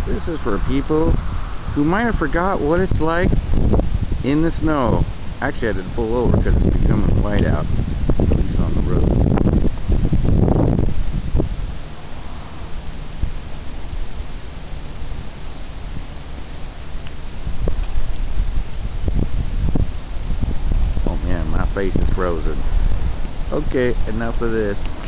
This is for people who might have forgot what it's like in the snow. Actually, I had to pull over because it's becoming light out, at least on the road. Oh man, my face is frozen. Okay, enough of this.